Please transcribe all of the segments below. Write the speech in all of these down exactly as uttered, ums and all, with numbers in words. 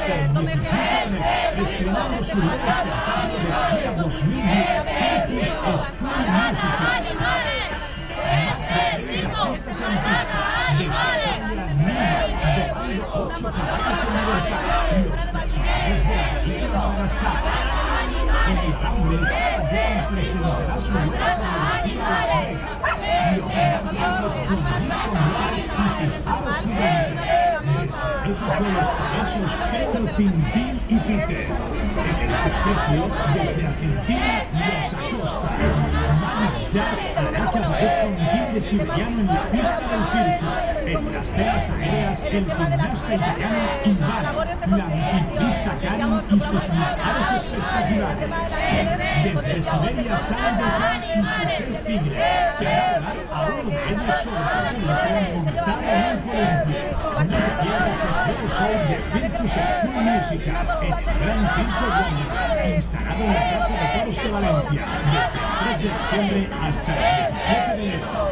hasta el diecisiete de enero, estrenando su nuevo espectáculo de la gira dos mil diez, Circus School Musical. Más de treinta artistas en pista, desde Italia, Nima, doblando ocho caballos en libertad, y los personajes de la película de Madagascar. En diciembre, Sarah Jane presentará su nueva coreografía Las Vegas. Los Magos con Jason López y sus aros gigantes. Desde México, los payasos Pedro, Tintín y Peter. En el Pepecio, desde Argentina, los Acosta. Manic Jazz hará cabaret con timbre siberiano en la pista del circo. En las telas aéreas, el gimnasta italiano Iván, la antiturista Karin y sus malabares espectaculares. Desde Siberia, Sandra Khan y sus seis tigres, que hará volar a uno de ellos sobre un montado en un columpio. No te pierdas el nuevo show de Circus School Musical en el Gran Circo Wonderland, instalado en la Plaza de Toros de Valencia, desde el tres de diciembre hasta el diecisiete de enero.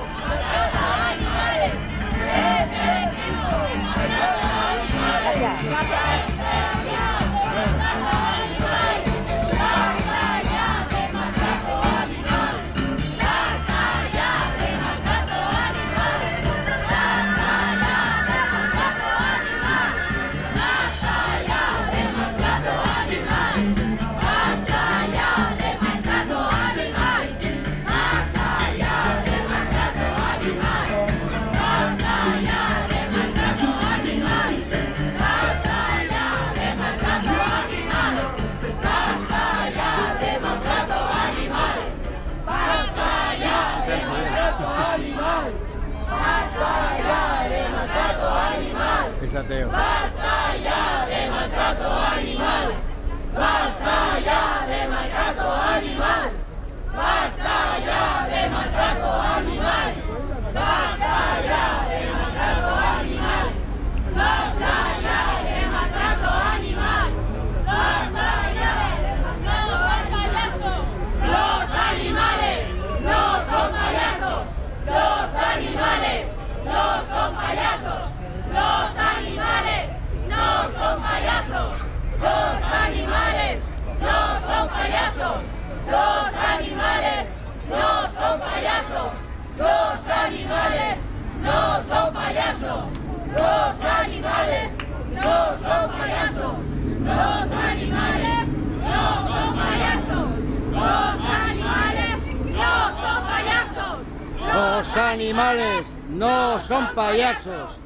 Ateo. ¡Basta ya de maltrato animal! ¡Basta ya de maltrato animal! ¡Basta ya de maltrato animal! ¡Basta ya de maltrato animal! ¡Basta ya de maltrato animal! ¡Basta ya de maltrato animal! ¡Los animales no son payasos! ¡Los animales no son payasos! ¡Los animales no son payasos! ¡Los animales no son payasos! ¡Los animales no son payasos! ¡Los animales no son payasos! ¡Los animales no son payasos! ¡Los animales no son payasos! ¡Los animales no son payasos! Los animales no son payasos.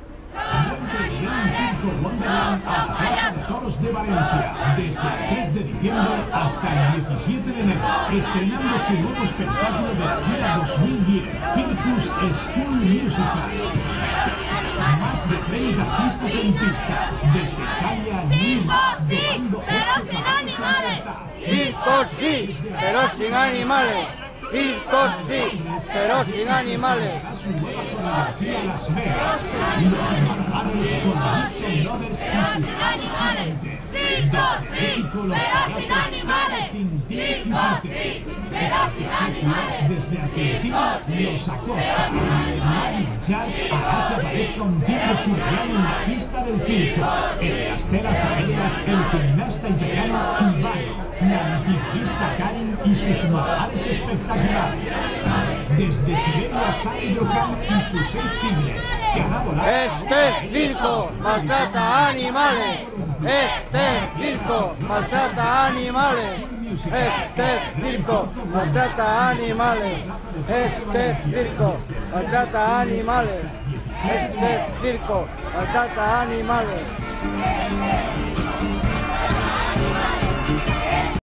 Wonderland a la Plaza de Toros de Valencia, desde el tres de diciembre hasta el diecisiete de enero, estrenando su nuevo espectáculo de la gira dos mil diez, Circus School Musical. Más de treinta artistas en pista, desde Italia, Nima, doblando ocho caballos en libertad. Circo sí, pero sin animales. Circo sí, pero sin animales. Su nueva coreografía Las Vegas, los malabares con Jason López y sus animales. ¡Circo sí, pero sin animales! ¡Circo sí, pero sin animales! Desde Argentina, los Acosta. Manic Jazz hará cabaret con timbre siberiano en la pista del circo. En las telas aéreas, el gimnasta italiano Iván, la antiturista Karin y sus malabares espectaculares. Desde Siberia, Sandra Khan y sus seis tigres, que hará volar. Este circo maltrata animales. Este circo maltrata animales. Este circo maltrata animales. Este circo maltrata animales. Este circo maltrata animales.